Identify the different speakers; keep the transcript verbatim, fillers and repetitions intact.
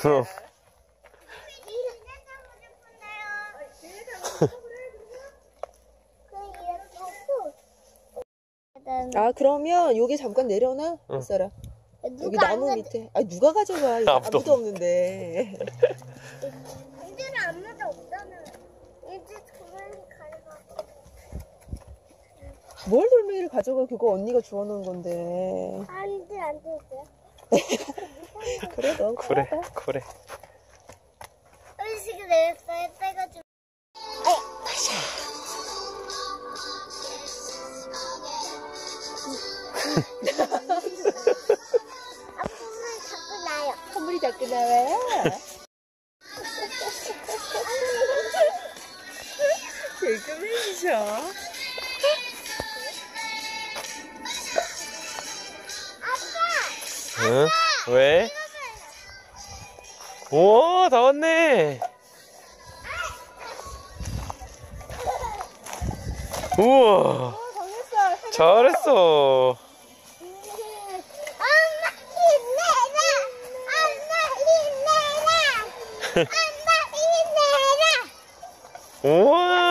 Speaker 1: 아, 그러면 여기 잠깐 내려놔. 응. 써라. 여기 나무 밑에. 아, 누가 가져가? 아무도, 아무도 없는데.
Speaker 2: 이제는 아무도 없잖아. 이제 돌멩이 가져가.
Speaker 1: 뭘 돌멩이를 가져가? 그거 언니가 주워놓은 건데.
Speaker 2: 안 돼, 안 돼.
Speaker 1: 그래, 넌
Speaker 3: 그래, 그래.
Speaker 2: 음식을 내렸어요. 빼가지고.
Speaker 1: 아야, 마샤.
Speaker 2: 아, 콧물이 자꾸 나요.
Speaker 1: 콧물이 자꾸 나와요? 개그맨이셔.
Speaker 3: 응? 왜? 우와, 다 왔네. 우와, 잘했어.
Speaker 2: 엄마 힘내라. 엄마 힘내라. 엄마 힘내라.
Speaker 3: 우와.